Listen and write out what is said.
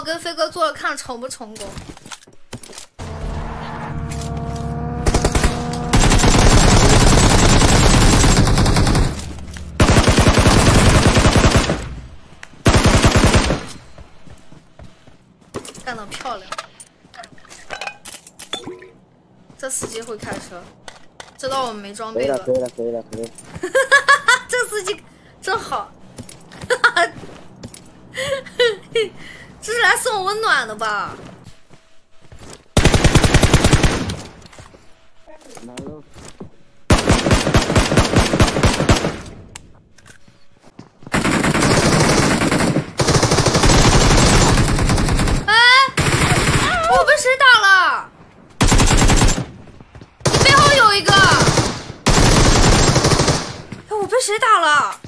跟飞哥做了，看成不成功。干得漂亮！这司机会开车，知道我们没装备了。 可以了。 这司机真好，这是来送温暖的吧？哎，我被谁打了？背后有一个。哎，我被谁打了？